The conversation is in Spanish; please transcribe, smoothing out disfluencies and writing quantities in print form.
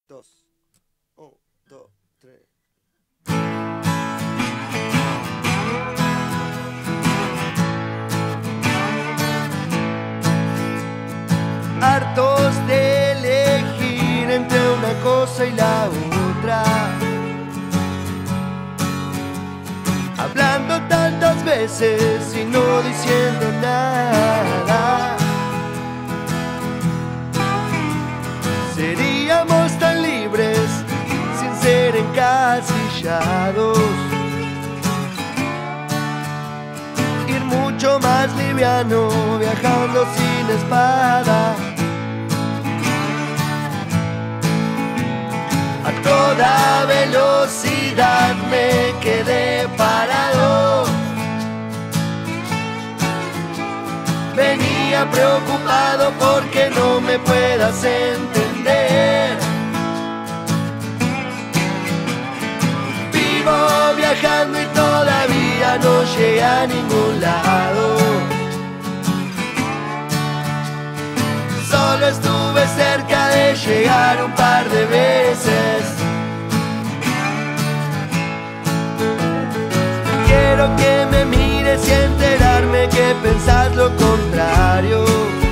dos. Un, dos, tres. Hartos de elegir entre una cosa y la otra, hablando tantas veces y no diciendo nada. Seríamos tan libres sin ser encasillados, ir mucho más liviano viajando sin espada. A toda velocidad me quedé parado. Venía preocupado porque no me puedas entender. Vivo viajando y todavía no llegué a ningún lado. Solo estuve cerca de llegar un par de veces. Quiero que me mires y enterarme que pensás lo contrario.